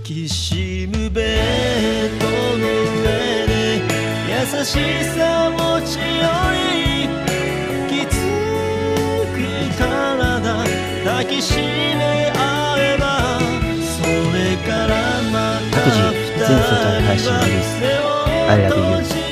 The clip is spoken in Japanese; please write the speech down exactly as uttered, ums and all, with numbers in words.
きしむベッドの上で優しさ持ち寄りきつく体抱きしめ合えばそれからまた各自全世帯配信リリース I love you